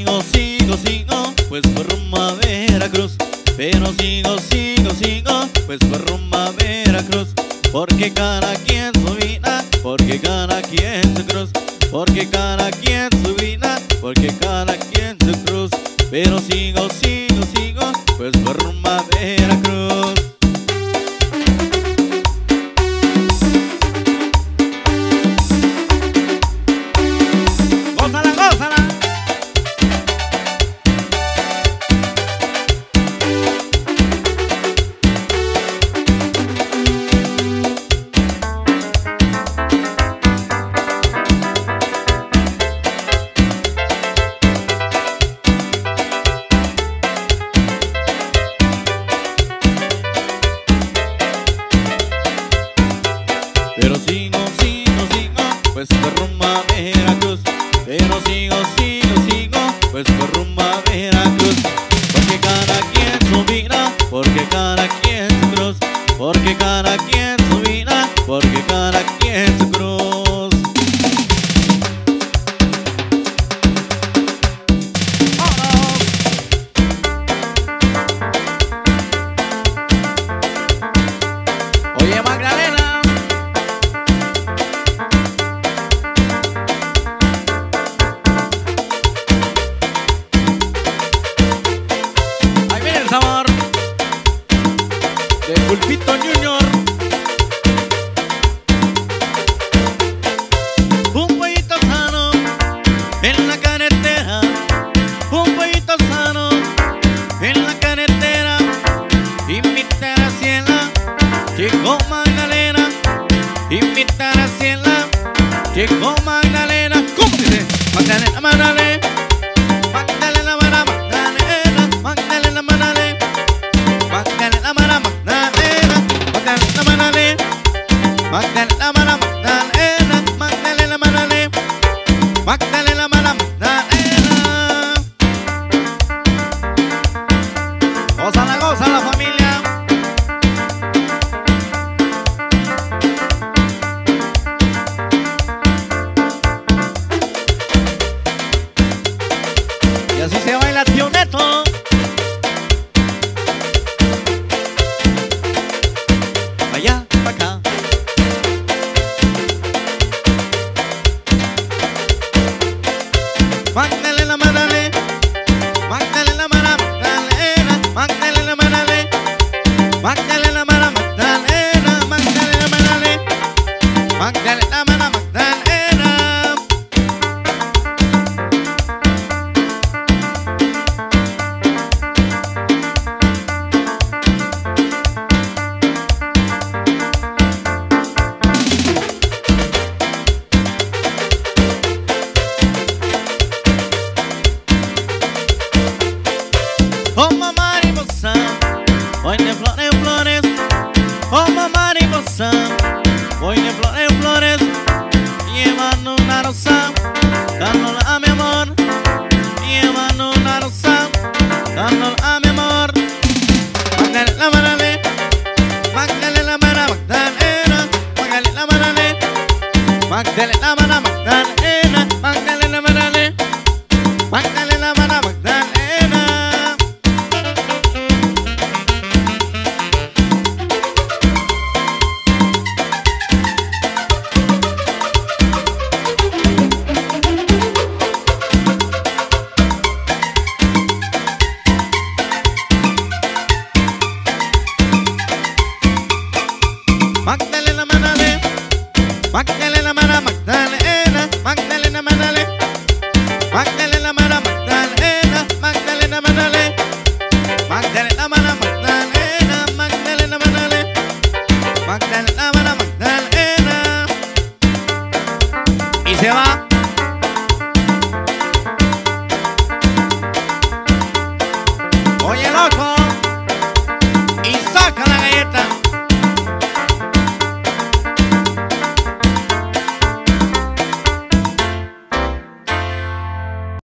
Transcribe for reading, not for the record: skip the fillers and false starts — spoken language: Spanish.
sigo, pues por rumbo a Veracruz. Pero sigo, pues por rumbo a Veracruz. Porque cada quien su vida, porque cada quien su cruz. Porque cada quien su vida, porque cada quien su cruz. Pero sigo, pues por rumbo a Veracruz. ¡Gózala, gózala! Pero sigo, pues por rumbo a Veracruz. Pero sigo, pues por rumbo a Veracruz. Porque cada quien su vida, porque cada quien su cruz. Porque cada quien su vida, porque cada quien su cruz. ¡Vámonos! Oye, Magdalena, ahí viene el sabor de Pulpito Junior. Un pollito sano en la carretera, un pollito sano en la carretera. Invita a Graciela, llegó Magdalena. Invita a Graciela, llegó Magdalena. ¿Cómo dice? Magdalena, Magdalena. Magdalena, Magdalena, Magdalena, Magdalena. Magdalena, Magdalena, Magdalena, Magdalena. Magdalena, Magdalena, Magdalena, Magdalena. Magdalena, Magdalena. Gózala, familia. Y así se baila Tío Neto. Allá, para acá. Magdalena, Magdalena. Magdalena, Magdalena. Magdalena, Magdalena. Magdalena, Magdalena. Magdalena, Magdalena. Magdalena, Magdalena. Como mariposa, voy de flores en flores. Como mariposa, voy de flores en flores. Llevando una rosa, dándola a mi amor. Llevando una rosa, dándola a mi amor. Magdalena, Magdalena. Magdalena, Magdalena. Magdalena, Magdalena. Magdalena, Magdalena. Magdalena, Magdalena. Magdalena, Magdalena. Magdalena, Magdalena. Magdalena, Magdalena. Magdalena, Magdalena. Magdalena.